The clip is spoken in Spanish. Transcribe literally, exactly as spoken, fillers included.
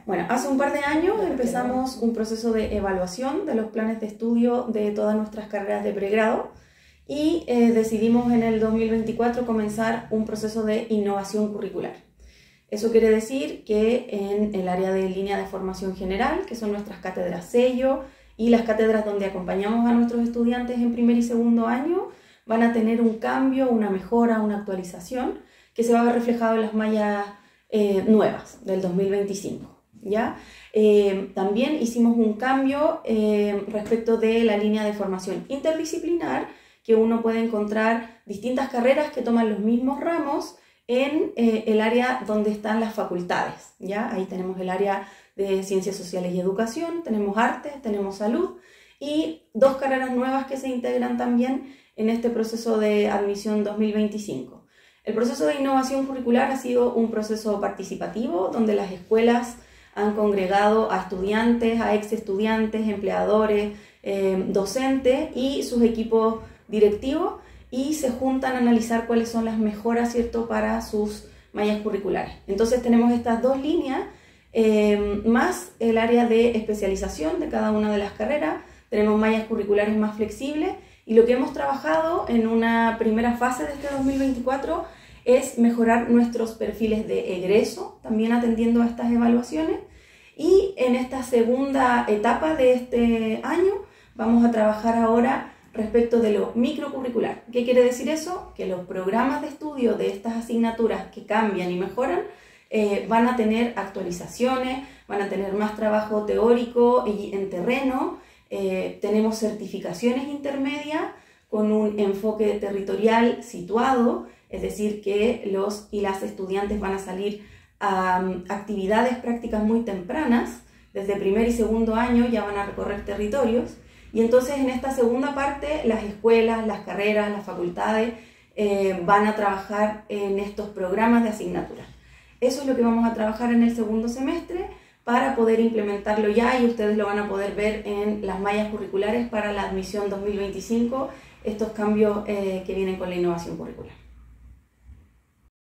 Bueno, hace un par de años empezamos un proceso de evaluación de los planes de estudio de todas nuestras carreras de pregrado y eh, decidimos en el dos mil veinticuatro comenzar un proceso de innovación curricular. Eso quiere decir que en el área de línea de formación general, que son nuestras cátedras sello y las cátedras donde acompañamos a nuestros estudiantes en primer y segundo año, van a tener un cambio, una mejora, una actualización que se va a ver reflejado en las mallas eh, nuevas del dos mil veinticinco. ¿Ya? Eh, también hicimos un cambio eh, respecto de la línea de formación interdisciplinar, que uno puede encontrar distintas carreras que toman los mismos ramos en eh, el área donde están las facultades. ¿Ya? Ahí tenemos el área de Ciencias Sociales y Educación, tenemos Artes, tenemos Salud y dos carreras nuevas que se integran también en este proceso de admisión dos mil veinticinco. El proceso de innovación curricular ha sido un proceso participativo donde las escuelas han congregado a estudiantes, a ex estudiantes, empleadores, eh, docentes y sus equipos directivos y se juntan a analizar cuáles son las mejoras, ¿cierto?, para sus mallas curriculares. Entonces tenemos estas dos líneas, eh, más el área de especialización de cada una de las carreras, tenemos mallas curriculares más flexibles y lo que hemos trabajado en una primera fase de este dos mil veinticuatro es mejorar nuestros perfiles de egreso, también atendiendo a estas evaluaciones. Y en esta segunda etapa de este año vamos a trabajar ahora respecto de lo microcurricular. ¿Qué quiere decir eso? Que los programas de estudio de estas asignaturas que cambian y mejoran eh, van a tener actualizaciones, van a tener más trabajo teórico y en terreno. Eh, tenemos certificaciones intermedias con un enfoque territorial situado, es decir, que los y las estudiantes van a salir a um, actividades prácticas muy tempranas, desde primer y segundo año ya van a recorrer territorios, y entonces en esta segunda parte las escuelas, las carreras, las facultades eh, van a trabajar en estos programas de asignatura. Eso es lo que vamos a trabajar en el segundo semestre para poder implementarlo ya y ustedes lo van a poder ver en las mallas curriculares para la admisión dos mil veinticinco, estos cambios eh, que vienen con la innovación curricular.